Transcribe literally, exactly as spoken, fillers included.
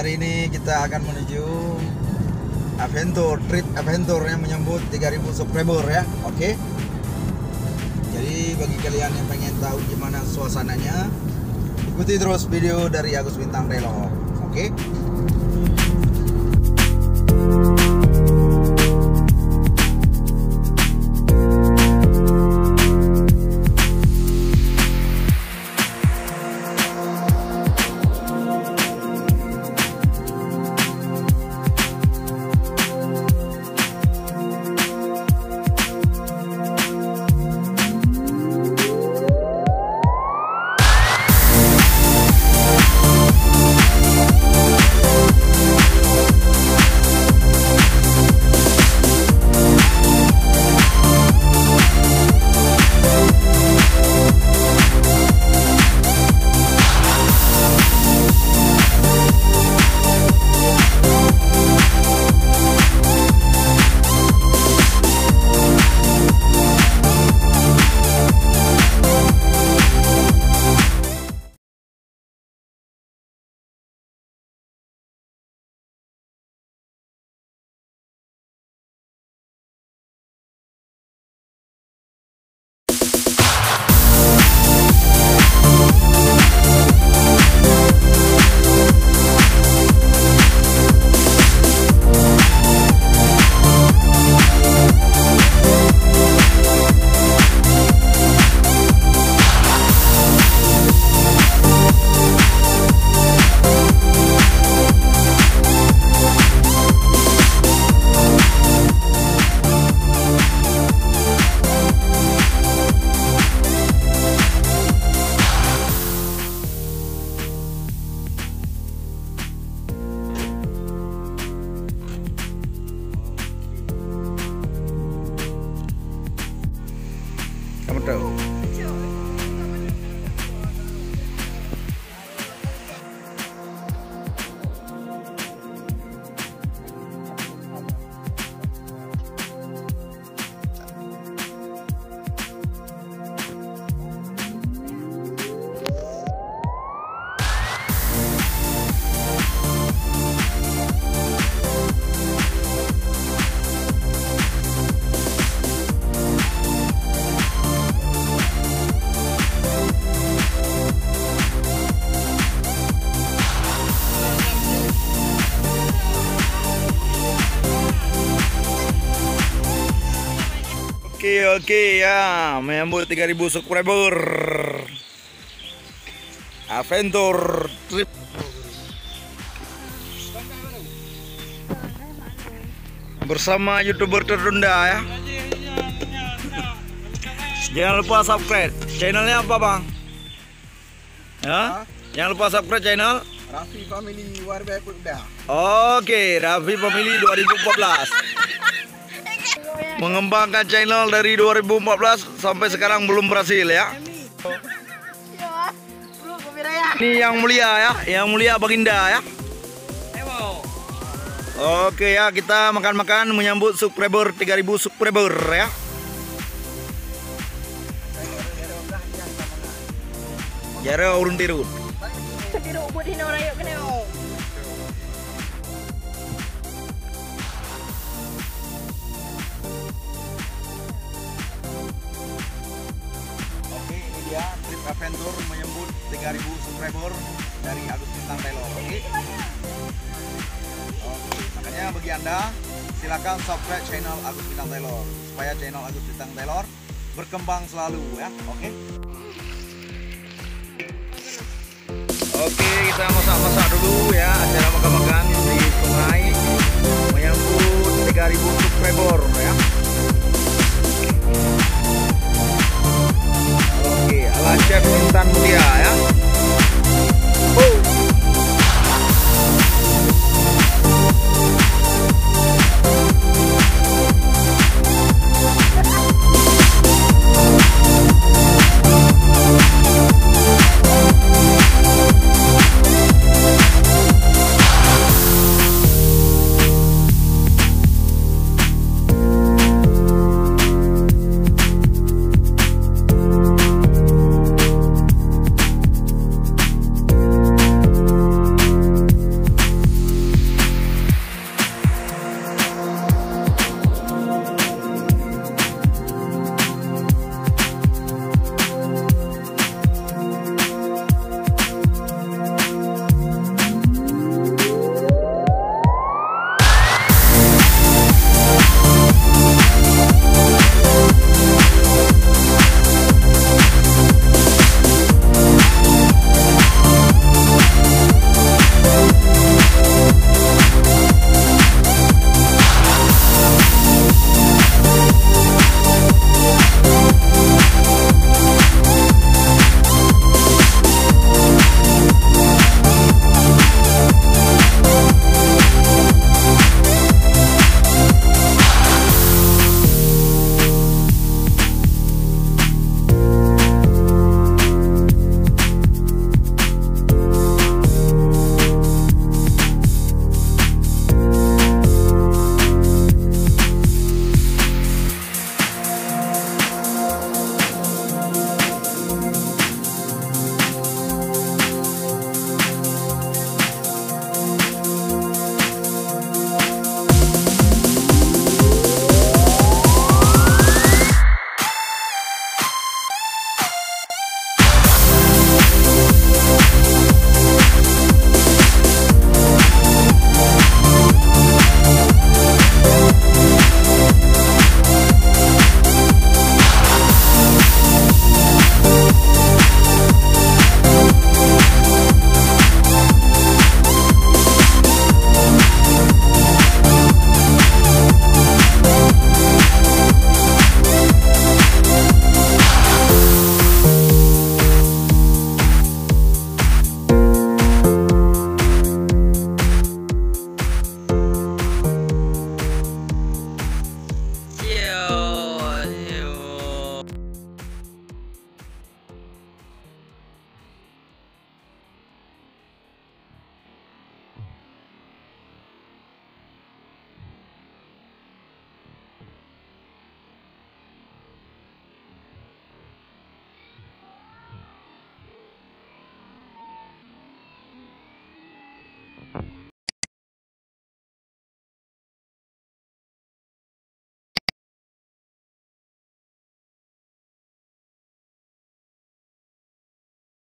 hari ini kita akan menuju adventure, trip adventure yang menyambut tiga ribu subscriber ya. Oke. Jadi bagi kalian yang pengen tahu gimana suasananya, ikuti terus video dari Agus Bintang Taylor. Oke. Kamu tahu? Oke oke ya, menyambut tiga ribu subscriber adventure trip bersama YouTuber terrendah ya. Jangan lupa subscribe channelnya apa bang? Ya, jangan lupa subscribe channel Raffi Family Warga Kuda. Oke, Raffi Family dua ribu empat belas. Mengembangkan channel dari dua ribu empat belas sampai sekarang belum berhasil ya. Ini yang mulia ya, yang mulia Baginda ya. Oke ya, kita makan-makan menyambut subscriber tiga ribu subscriber ya. Jara urun tirun. Tirun buat hina orang yuk kena. Trip adventure menyambut tiga ribu subscriber dari Agus Bintang Taylor. Oke. Oke, makanya bagi Anda silakan subscribe channel Agus Bintang Taylor supaya channel Agus Bintang Taylor berkembang selalu ya. Oke. Oke, kita masak-masak dulu ya, acara makan-makan.